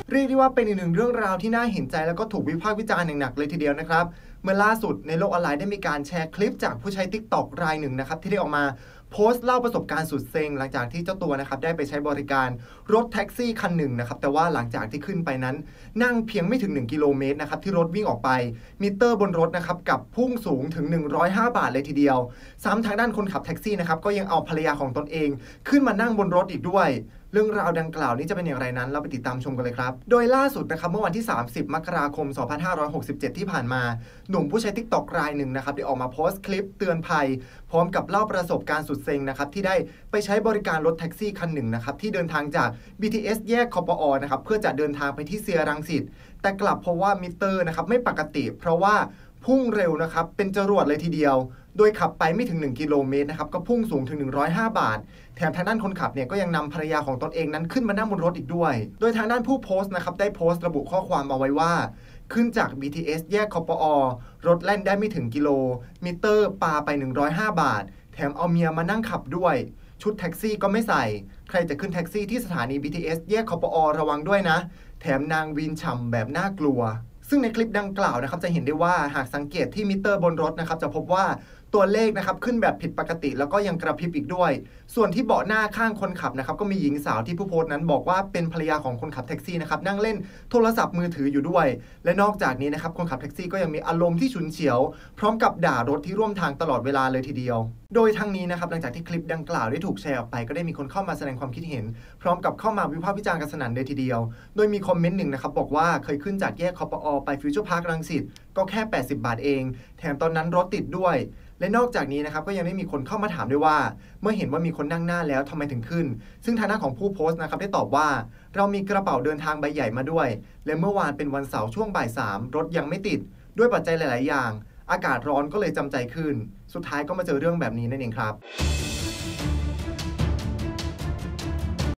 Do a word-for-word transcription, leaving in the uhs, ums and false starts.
เรียกได้ว่าเป็นอีกหนึ่งเรื่องราวที่น่าเห็นใจแล้วก็ถูกวิพากษ์วิจารณ์อย่างหนักเลยทีเดียวนะครับเมื่อล่าสุดในโลกออนไลน์ได้มีการแชร์คลิปจากผู้ใช้ ติ๊กต็อก รายหนึ่งนะครับที่ได้ออกมาโพสต์เล่าประสบการณ์สุดเซ็งหลังจากที่เจ้าตัวนะครับได้ไปใช้บริการรถแท็กซี่คันหนึ่งนะครับแต่ว่าหลังจากที่ขึ้นไปนั้นนั่งเพียงไม่ถึงหนึ่งกิโลเมตรนะครับที่รถวิ่งออกไปมิเตอร์บนรถนะครับกับพุ่งสูงถึงหนึ่งร้อยห้าบาทเลยทีเดียวซ้ำทางด้านคนขับแท็กซี่นะครับก็ยังเอาภรรยาของตนเองขึ้นมานั่งบนรถอีกด้วยเรื่องราวดังกล่าวนี้จะเป็นอย่างไรนั้นเราไปติดตามชมกันเลยครับโดยล่าสุดนะครับเมื่อวันที่สามสิบมกราคมสองพันห้าร้อยหกสิบเจ็ดที่ผ่านมาหนุ่มผู้ใช้ ติ๊กต็อก รายหนึ่งนะครับได้ออกมาโพสต์คลิปเตือนภัยพร้อมกับเล่าประสบการณ์สุดเซ็งนะครับที่ได้ไปใช้บริการรถแท็กซี่คันหนึ่งนะครับที่เดินทางจาก บี ที เอส แยกคปอนะครับเพื่อจะเดินทางไปที่เซียรังสิตแต่กลับพบว่ามิเตอร์นะครับไม่ปกติเพราะว่าพุ่งเร็วนะครับเป็นจรวดเลยทีเดียวโดยขับไปไม่ถึงหนึ่งกิโลเมตรนะครับก็พุ่งสูงถึงหนึ่งร้อยห้าบาทแถมทางด้านคนขับเนี่ยก็ยังนำภรรยาของตนเองนั้นขึ้นมานั่งบนรถอีกด้วยโดยทางด้านผู้โพสต์นะครับได้โพสต์ระบุข้อความเอาไว้ว่าขึ้นจาก บี ที เอส แยกคปอรถแล่นได้ไม่ถึงกิโลมิเตอร์ปาไปหนึ่งร้อยห้าบาทแถมเอาเมียมานั่งขับด้วยชุดแท็กซี่ก็ไม่ใส่ใครจะขึ้นแท็กซี่ที่สถานี บี ที เอส แยกคปอระวังด้วยนะแถมนางวีนฉ่ำแบบน่ากลัวซึ่งในคลิปดังกล่าวนะครับจะเห็นได้ว่าหากสังเกตที่มิเตอร์บนรถนะครับจะพบว่าตัวเลขนะครับขึ้นแบบผิดปกติแล้วก็ยังกระพริบอีกด้วยส่วนที่เบาะหน้าข้างคนขับนะครับก็มีหญิงสาวที่ผู้โพสต์นั้นบอกว่าเป็นภรรยาของคนขับแท็กซี่นะครับนั่งเล่นโทรศัพท์มือถืออยู่ด้วยและนอกจากนี้นะครับคนขับแท็กซี่ก็ยังมีอารมณ์ที่ฉุนเฉียวพร้อมกับด่ารถที่ร่วมทางตลอดเวลาเลยทีเดียวโดยทั้งนี้นะครับหลังจากที่คลิปดังกล่าวได้ถูกแชร์ออกไปก็ได้มีคนเข้ามาแสดงความคิดเห็นพร้อมกับเข้ามาวิพากษ์วิจารณ์กันสนั่นเลยทีเดียวโดยมีคอมเมนต์หนึ่งนะครับบอกว่าเคยขึ้นจากแยกคปอไปฟิวเจอร์พาร์ครังสิตก็แค่แปดสิบบาทเองแถมตอนนั้นรถติดด้วยและนอกจากนี้นะครับก็ยังได้มีคนเข้ามาถามด้วยว่าเมื่อเห็นว่ามีคนนั่งหน้าแล้วทำไมถึงขึ้นซึ่งทางด้านของผู้โพสต์นะครับได้ตอบว่าเรามีกระเป๋าเดินทางใบใหญ่มาด้วยและเมื่อวานเป็นวันเสาร์ช่วงบ่ายสามรถยังไม่ติดด้วยปัจจัยหลายๆอย่างอากาศร้อนก็เลยจำใจขึ้นสุดท้ายก็มาเจอเรื่องแบบนี้นั่นเองครับ